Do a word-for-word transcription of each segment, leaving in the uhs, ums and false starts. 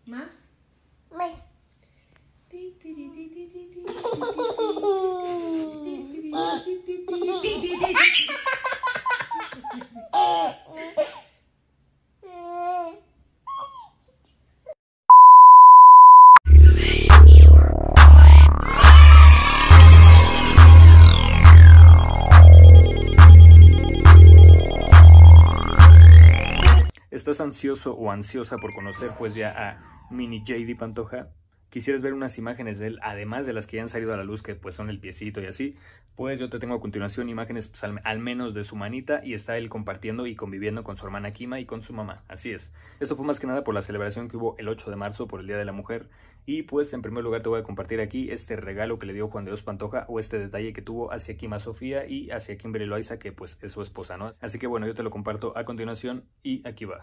¿Más? Más. ¿Estás ansioso o ansiosa por conocer pues ya a Mini J D Pantoja? ¿Quisieras ver unas imágenes de él, además de las que ya han salido a la luz, que pues son el piecito y así? Pues yo te tengo a continuación imágenes pues, al, al menos de su manita, y está él compartiendo y conviviendo con su hermana Kima y con su mamá. Así es. Esto fue más que nada por la celebración que hubo el ocho de marzo por el Día de la Mujer. Y pues en primer lugar te voy a compartir aquí este regalo que le dio Juan de Dios Pantoja, o este detalle que tuvo hacia Kima Sofía y hacia Kimberly Loaiza, que pues es su esposa, ¿no? Así que bueno, yo te lo comparto a continuación y aquí va.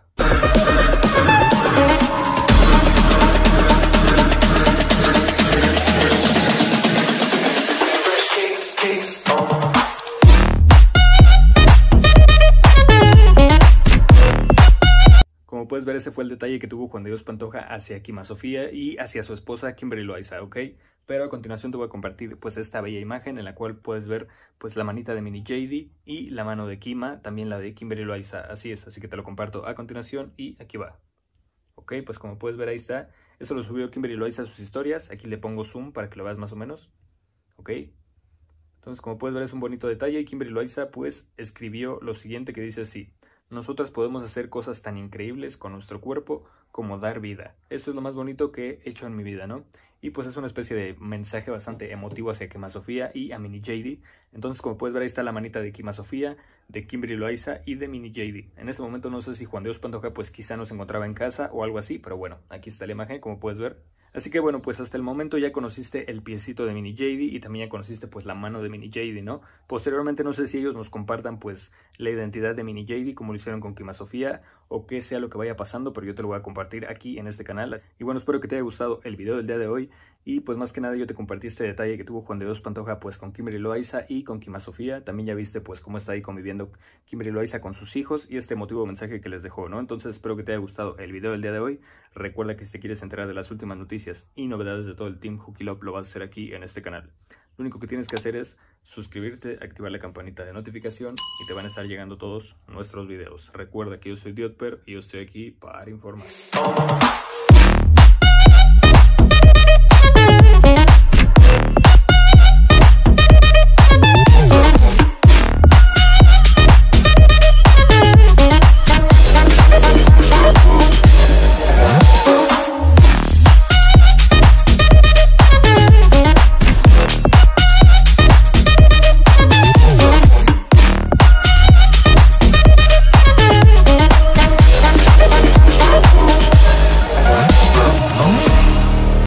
Como puedes ver, ese fue el detalle que tuvo Juan de Dios Pantoja hacia Kima Sofía y hacia su esposa Kimberly Loaiza, ¿ok? Pero a continuación te voy a compartir pues esta bella imagen en la cual puedes ver pues la manita de Mini J D y la mano de Kima, también la de Kimberly Loaiza, así es, así que te lo comparto a continuación y aquí va. Ok, pues como puedes ver ahí está, eso lo subió Kimberly Loaiza a sus historias, aquí le pongo zoom para que lo veas más o menos, ok. Entonces como puedes ver es un bonito detalle y Kimberly Loaiza pues escribió lo siguiente que dice así: nosotras podemos hacer cosas tan increíbles con nuestro cuerpo como dar vida. Eso es lo más bonito que he hecho en mi vida, ¿no? Y pues es una especie de mensaje bastante emotivo hacia Kima Sofía y a Mini J D. Entonces como puedes ver ahí está la manita de Kima Sofía, de Kimberly Loaiza y de Mini J D. En ese momento no sé si Juan de Dios Pantoja pues quizá no se encontraba en casa o algo así, pero bueno, aquí está la imagen como puedes ver. Así que bueno, pues hasta el momento ya conociste el piecito de Mini J D y también ya conociste pues la mano de Mini J D, ¿no? Posteriormente no sé si ellos nos compartan pues la identidad de Mini J D como lo hicieron con Kima Sofía o qué sea lo que vaya pasando, pero yo te lo voy a compartir aquí en este canal. Y bueno, espero que te haya gustado el video del día de hoy y pues más que nada yo te compartí este detalle que tuvo Juan de Dios Pantoja pues con Kimberly Loaiza y con Kima Sofía. También ya viste pues cómo está ahí conviviendo Kimberly Loaiza con sus hijos y este emotivo mensaje que les dejó, ¿no? Entonces espero que te haya gustado el video del día de hoy. Recuerda que si te quieres enterar de las últimas noticias y novedades de todo el Team Hooky Love lo vas a hacer aquí en este canal. Lo único que tienes que hacer es suscribirte, activar la campanita de notificación y te van a estar llegando todos nuestros videos. Recuerda que yo soy Diotper y yo estoy aquí para informar.